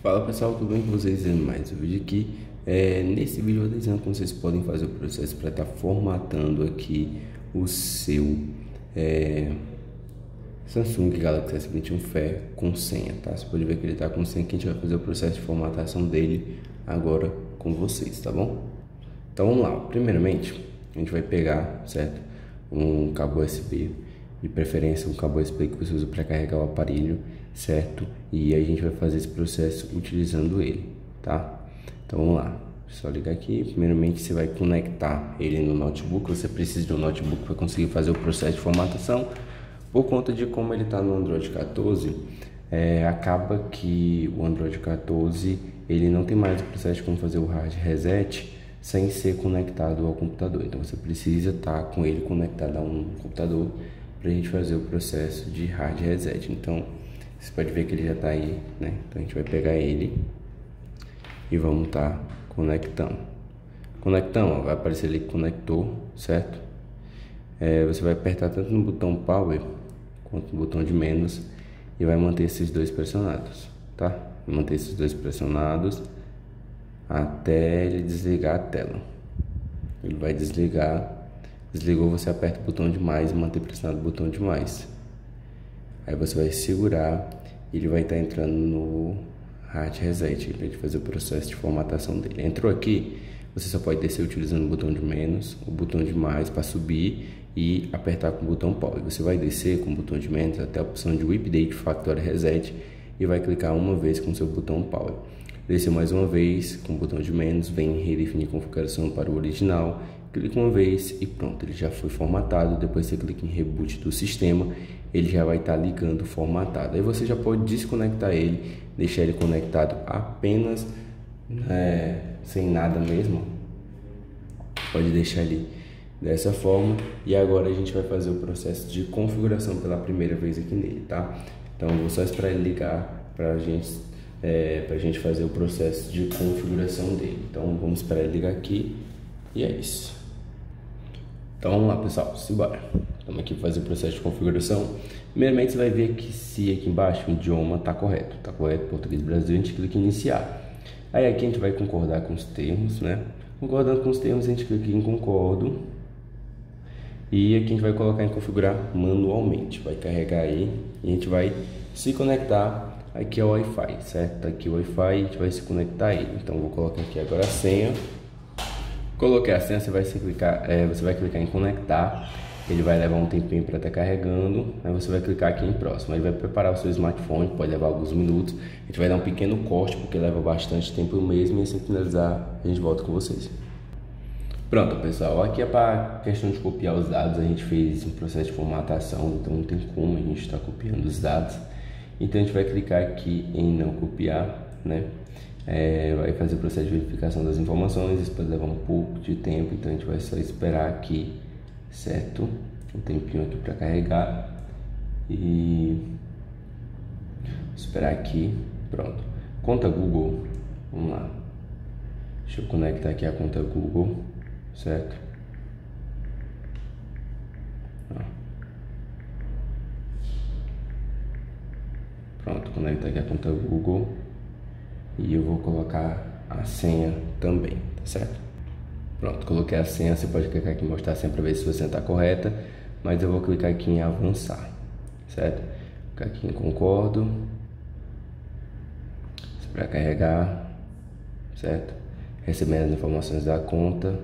Fala pessoal, tudo bem com vocês? Mais um vídeo aqui. Nesse vídeo eu vou dizendo como vocês podem fazer o processo para estar formatando aqui o seu Samsung Galaxy S21 FE com senha, tá? Você pode ver que ele está com senha, que a gente vai fazer o processo de formatação dele agora com vocês, tá bom? Então vamos lá. Primeiramente, a gente vai pegar, certo? Um cabo USB, de preferência um cabo USB que você usa para carregar o aparelho, certo? E a gente vai fazer esse processo utilizando ele, tá? Então vamos lá, só ligar aqui. Primeiramente você vai conectar ele no notebook. Você precisa de um notebook para conseguir fazer o processo de formatação. Por conta de como ele está no Android 14, acaba que o Android 14 ele não tem mais o processo de como fazer o hard reset sem ser conectado ao computador. Então você precisa estar com ele conectado a um computador para a gente fazer o processo de hard reset. Então você pode ver que ele já está aí, né? Então a gente vai pegar ele e vamos estar conectando. Conectando, ó, vai aparecer ali que conectou, certo? Você vai apertar tanto no botão power quanto no botão de menos e vai manter esses dois pressionados, tá? Vai manter esses dois pressionados até ele desligar a tela. Ele vai desligar. Desligou, você aperta o botão de mais e mantém pressionado o botão de mais. Aí você vai segurar e ele vai estar entrando no hard reset para a gente fazer o processo de formatação dele. Entrou aqui, você só pode descer utilizando o botão de menos, o botão de mais para subir e apertar com o botão power. Você vai descer com o botão de menos até a opção de Update Factory Reset e vai clicar uma vez com o seu botão power. Descer mais uma vez com o botão de menos, vem redefinir configuração para o original, clica uma vez e pronto, ele já foi formatado. Depois você clica em reboot do sistema, ele já vai estar ligando formatado. Aí você já pode desconectar ele, deixar ele conectado apenas sem nada mesmo. Pode deixar ele dessa forma. E agora a gente vai fazer o processo de configuração pela primeira vez aqui nele, tá? Então eu vou só esperar ele ligar pra gente fazer o processo de configuração dele. Então vamos esperar ele ligar aqui e é isso. Então vamos lá pessoal, simbora. Estamos aqui para fazer o processo de configuração. Primeiramente você vai ver que se aqui embaixo o idioma está correto. Está correto, português Brasil, a gente clica em iniciar. Aí aqui a gente vai concordar com os termos, né? Concordando com os termos a gente clica em concordo. E aqui a gente vai colocar em configurar manualmente. Vai carregar aí e a gente vai se conectar aqui ao Wi-Fi, certo? Aqui o Wi-Fi, a gente vai se conectar a ele. Então vou colocar aqui agora a senha. Coloquei a senha, você vai clicar em conectar. Ele vai levar um tempinho para estar carregando. Aí você vai clicar aqui em próximo. Aí vai preparar o seu smartphone, pode levar alguns minutos. A gente vai dar um pequeno corte porque leva bastante tempo mesmo. E assim finalizar, a gente volta com vocês. Pronto pessoal, aqui é para questão de copiar os dados. A gente fez um processo de formatação, então não tem como a gente estar copiando os dados. Então a gente vai clicar aqui em não copiar, né? Vai fazer o processo de verificação das informações. Isso pode levar um pouco de tempo, então a gente vai só esperar aqui, certo? Um tempinho aqui para carregar e esperar aqui. Pronto. Conta Google, vamos lá. Deixa eu conectar aqui a conta Google, certo? Pronto, conectar aqui a conta Google e eu vou colocar a senha também, tá certo? Pronto, coloquei a senha. Você pode clicar aqui em mostrar a senha para ver se a senha está correta, mas eu vou clicar aqui em avançar, certo? Clicar aqui em concordo, para carregar, certo? Recebendo as informações da conta,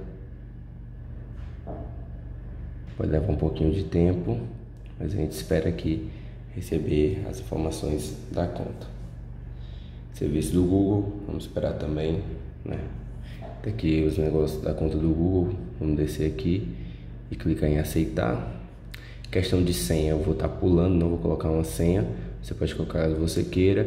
pode levar um pouquinho de tempo, mas a gente espera aqui receber as informações da conta. Serviço do Google, vamos esperar também, né? Tá aqui os negócios da conta do Google. Vamos descer aqui e clicar em aceitar. Questão de senha, eu vou estar pulando, não vou colocar uma senha. Você pode colocar caso você queira.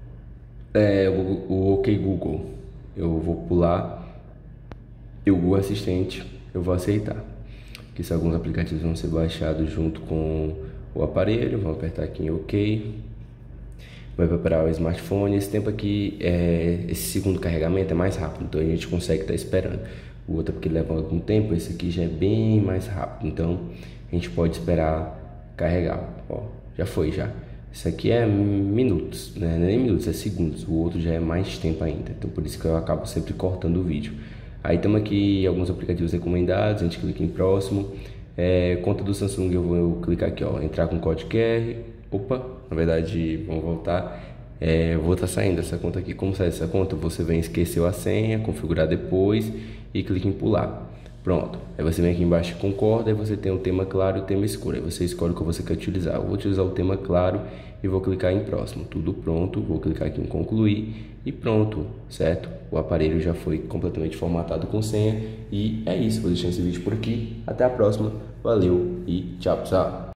O OK Google, eu vou pular. E o Google Assistente, eu vou aceitar. Que se alguns aplicativos vão ser baixados junto com o aparelho, vamos apertar aqui em OK. Vai preparar o smartphone. Esse tempo aqui, esse segundo carregamento é mais rápido, então a gente consegue estar esperando. O outro porque leva algum tempo, esse aqui já é bem mais rápido, então a gente pode esperar carregar. Ó, já foi já. Isso aqui é minutos, né? Não é nem minutos, é segundos. O outro já é mais tempo ainda. Então por isso que eu acabo sempre cortando o vídeo. Aí temos aqui alguns aplicativos recomendados, a gente clica em próximo. Conta do Samsung, eu vou clicar aqui, ó, entrar com código QR. Opa, na verdade, vamos voltar. Vou estar saindo dessa conta aqui. Como sai dessa conta? Você vem esqueceu a senha, configurar depois e clica em pular. Pronto, aí você vem aqui embaixo e concorda, aí você tem o tema claro e o tema escuro, aí você escolhe o que você quer utilizar. Eu vou utilizar o tema claro e vou clicar em próximo. Tudo pronto, vou clicar aqui em concluir e pronto, certo? O aparelho já foi completamente formatado com senha e é isso, vou deixar esse vídeo por aqui. Até a próxima, valeu e tchau, tchau!